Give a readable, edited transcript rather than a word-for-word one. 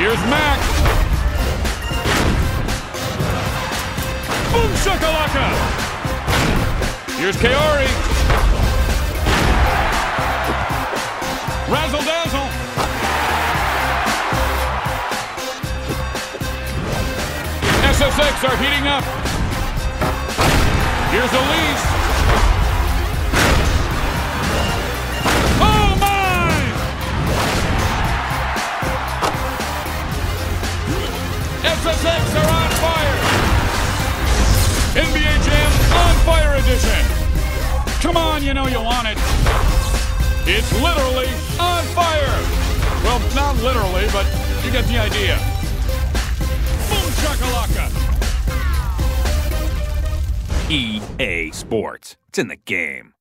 Here's Mac. Boom shakalaka. Here's Kaori. Razzle dazzle. SSX are heating up. Here's Elise. Oh my! SSX are on fire. NBA Jam on Fire Edition. Come on, you know you want it. It's literally on fire. Well, not literally, but you get the idea. Boom shakalaka. EA Sports. It's in the game.